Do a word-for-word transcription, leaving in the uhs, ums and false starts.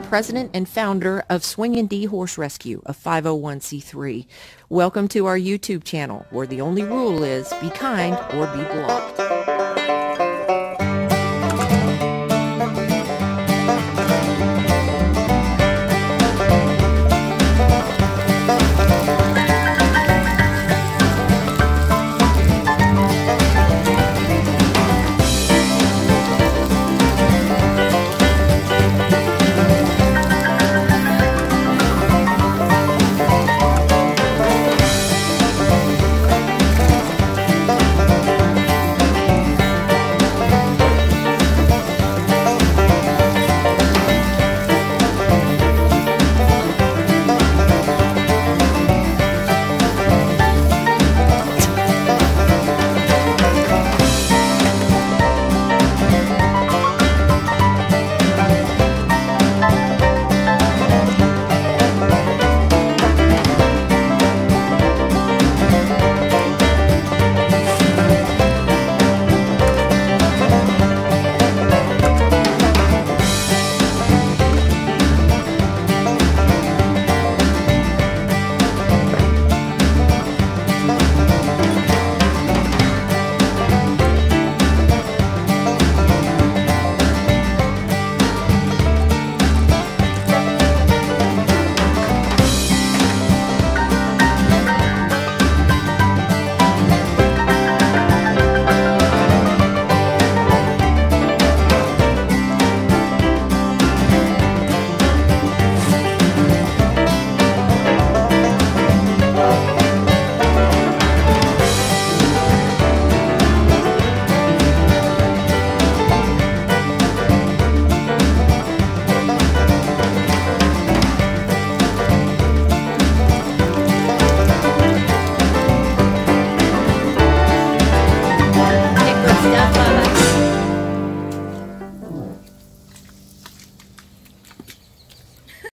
president and founder of Swingin D Horse Rescue, a five oh one c three. Welcome to our YouTube channel, where the only rule is be kind or be blocked.